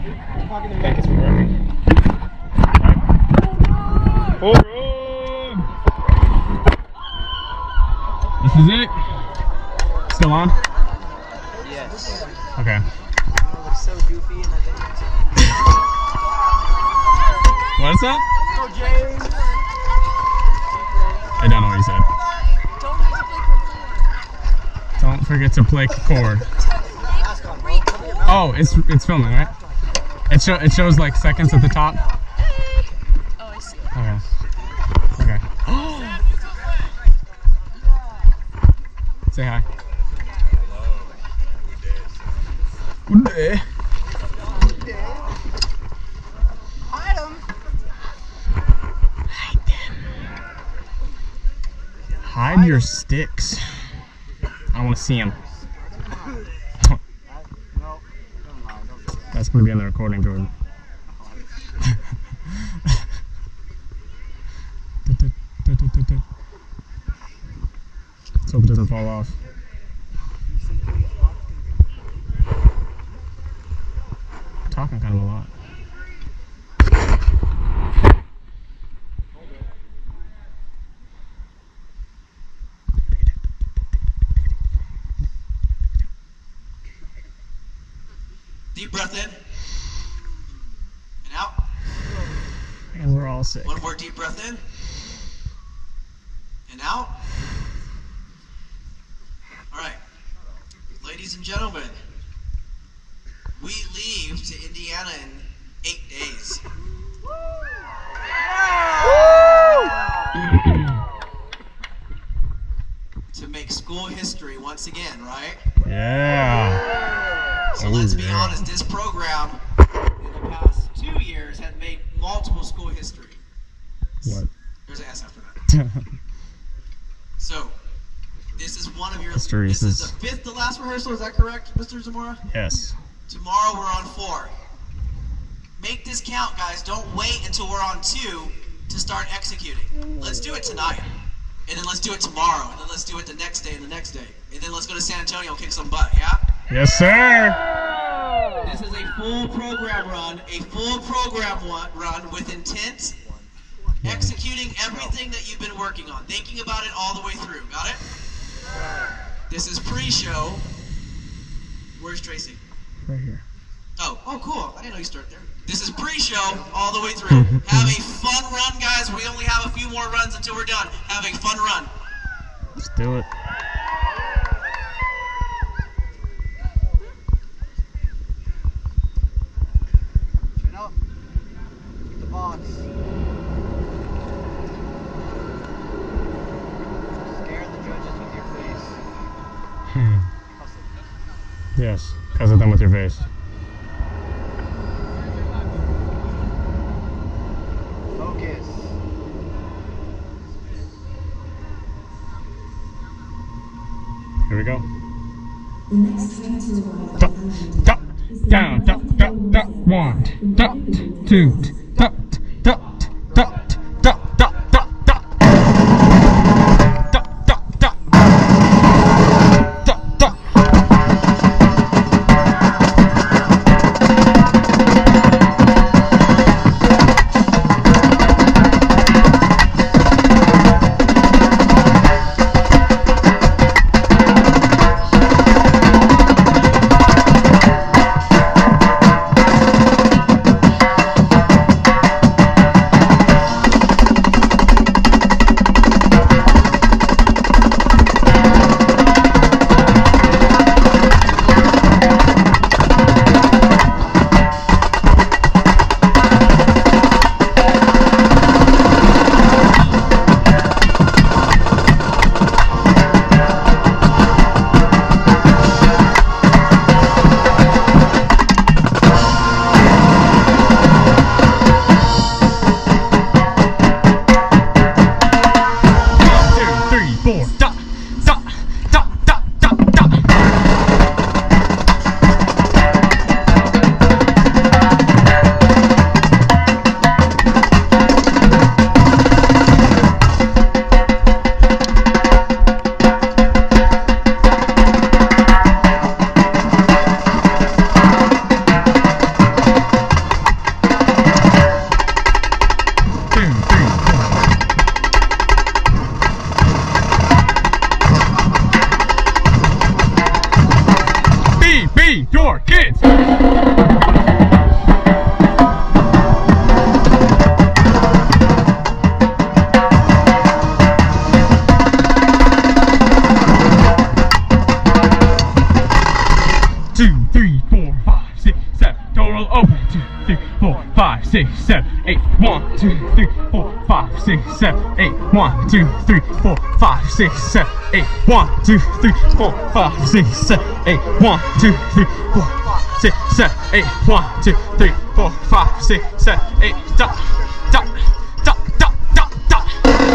think it's working. Oh, this is it. Still on? Yes. Okay. It looks so goofy in the video. What's that? Go, James. I don't know what you said. Don't forget to play chord. Oh, it's filming, right? It shows like seconds at the top. Oh, I see. Okay. Okay. Say hi. Good day. Hide him. Hide your sticks. I want to see them. No, never mind. That's going to be on the recording, Jordan. Let's hope it doesn't fall off. Talking kind of a lot. Deep breath in and out. And we're all sick. One more deep breath in and out. All right, ladies and gentlemen, we leave to Indiana in 8 days. To make school history once again, right? Yeah. So let's be honest, this program in the past 2 years has made multiple school history. What? There's an S after that. So, this is one of your, History this is is- the 5th to last rehearsal, is that correct, Mr. Zamora? Yes. Tomorrow we're on 4. Make this count, guys. Don't wait until we're on 2 to start executing. Let's do it tonight. And then let's do it tomorrow. And then let's do it the next day and the next day. And then let's go to San Antonio and kick some butt, yeah? Yes, sir. This is a full program run. A full program run with intent. Executing everything that you've been working on. Thinking about it all the way through. Got it? This is pre-show. Where's Tracy? Right here. Oh, cool. I didn't know you started there. This is pre-show all the way through. Have a fun run, guys. We only have a few more runs until we're done. Have a fun run. Let's do it. Chin up. Keep the box. Scare the judges with your face. Cuss them. Yes. Cuss at them with your face. Focus. Here we go. The next train to arrive Duck, at London duck, is the down, duck, duck, duck, 1, duck, 2, duck, duck, duck, duck, duck, duck, duck, duck, duck, duck, duck, duck. Feed your kids! Two, three, 4, 5, 6, 7. Total open. 2, 3, 4, 5, 6, 7, 8. 1, 2, 3, 4, 5, 6, 7, 8. 1, 2, 3, 4, 5, 6, 7, 8. 1, 2, 3, 4, 5, 6, 7, 8. 1, 2, 3, 4, 5, 6, 7, 8. 1, 2, 3, 4, 5, 6, 7, 8. Dot, dot, dot, dot, dot, dot.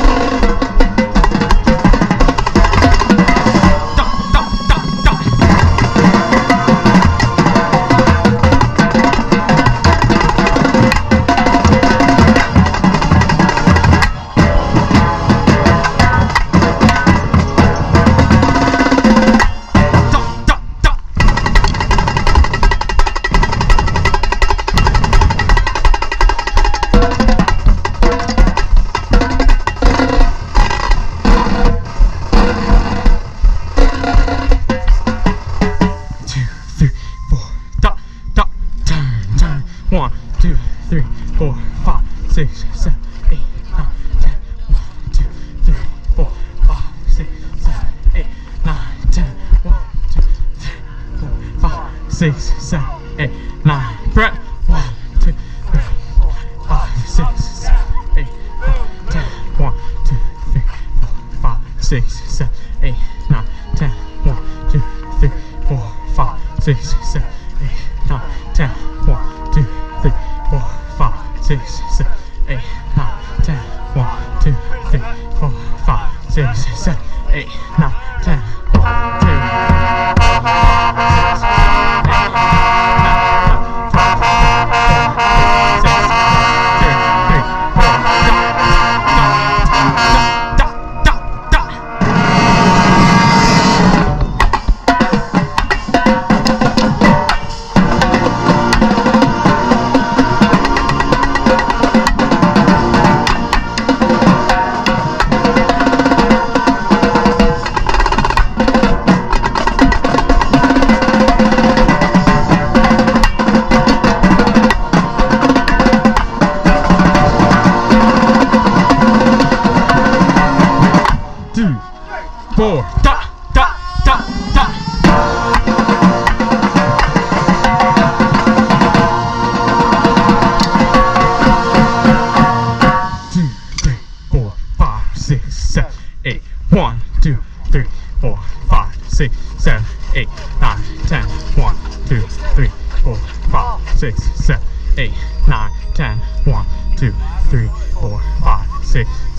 One, two, three, 4, 5, 6, 7, 8, 9, 10. 1, 2, 3, 4, 5, 6, 7, 8, 9, 10. 1, 2, 3, 4, 5, 6, 7, 8, 9. Brett. 1, 2, 3, 4, 5, 6, 7, 8, 9, 10. 1, 2, 3, 4, 5, 6, 7, 8, 9, 10. 1, 2, 3, 4, 5, 6, 7, 8, 9, 10. 1, 2, 3, 4, 5, 6, 7, 8, 9, 10. 1, 2, 3, 4, 5, 6, 7, 8, 9, 10. 1, 2, 4, dot, dot, dot, dot. 2, 3, 4, 5, 6, 7, 8. 1, 2, 3, 4, 5, 6, 7, 8, 9, 10. 1, 2, 3, 4, 5, 6, 7, 8, 9, 10. 1, 2, 3, 4, 5, 6,